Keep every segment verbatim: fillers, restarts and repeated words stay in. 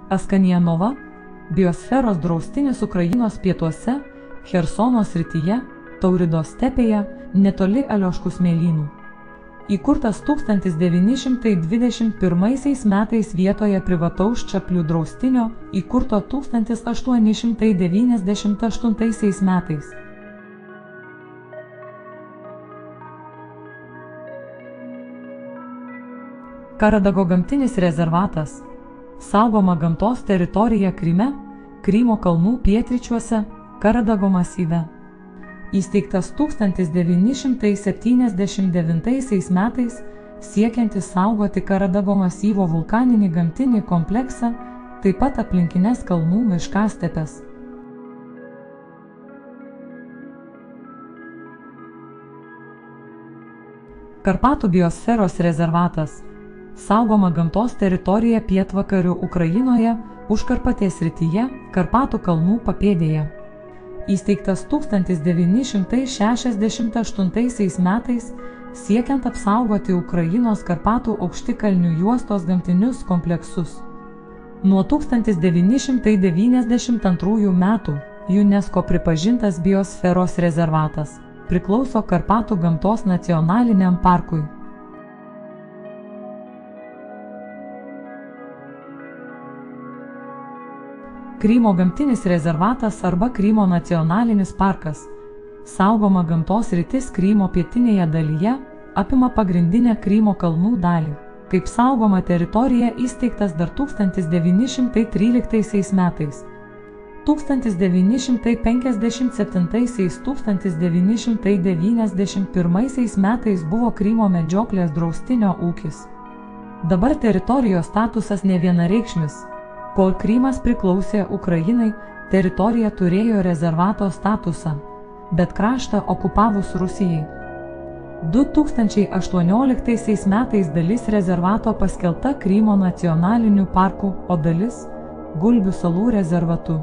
Askanijanova – biosferos draustinis Ukrainos pietuose, Chersono srityje, Taurido stepėje, netoli Alioškų smėlynų. Įkurtas tūkstantis devyni šimtai dvidešimt pirmaisiais metais vietoje privataus Čaplių draustinio, įkurto tūkstantis aštuoni šimtai devyniasdešimt aštuntaisiais metais. Karadago gamtinis rezervatas – saugoma gamtos teritorija Kryme, Krymo kalnų pietryčiuose, Karadago masyve. Įsteigtas tūkstantis devyni šimtai septyniasdešimt devintaisiais metais, siekiantis saugoti Karadago masyvo vulkaninį gamtinį kompleksą, taip pat aplinkines kalnų miškastepes. Karpatų biosferos rezervatas – saugoma gamtos teritorija pietvakarių Ukrainoje, Užkarpatės srityje, Karpatų kalnų papėdėje. Įsteigtas tūkstantis devyni šimtai šešiasdešimt aštuntaisiais metais, siekiant apsaugoti Ukrainos Karpatų aukštikalnių juostos gamtinius kompleksus. Nuo tūkstantis devyni šimtai devyniasdešimt antrųjų metų UNESCO pripažintas biosferos rezervatas, priklauso Karpatų gamtos nacionaliniam parkui. Krymo gamtinis rezervatas arba Krymo nacionalinis parkas – saugoma gamtos sritis Krymo pietinėje dalyje, apima pagrindinę Krymo kalnų dalį. Kaip saugoma teritorija įsteigtas dar tūkstantis devyni šimtai tryliktaisiais metais. tūkstantis devyni šimtai penkiasdešimt septintaisiais - tūkstantis devyni šimtai devyniasdešimt pirmaisiais metais buvo Krymo medžioklės draustinio ūkis. Dabar teritorijos statusas nevienareikšmis. Kol Krymas priklausė Ukrainai, teritorija turėjo rezervato statusą, bet kraštą okupavus Rusijai. du tūkstančiai aštuonioliktaisiais metais dalis rezervato paskelbta Krymo nacionaliniu parku, o dalis – Gulbių salų rezervatu.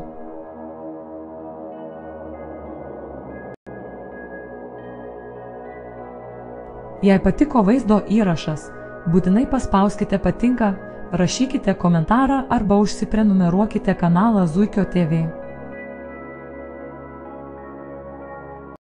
Jei patiko vaizdo įrašas, būtinai paspauskite patinka, rašykite komentarą arba užsiprenumeruokite kanalą Zuikio T V.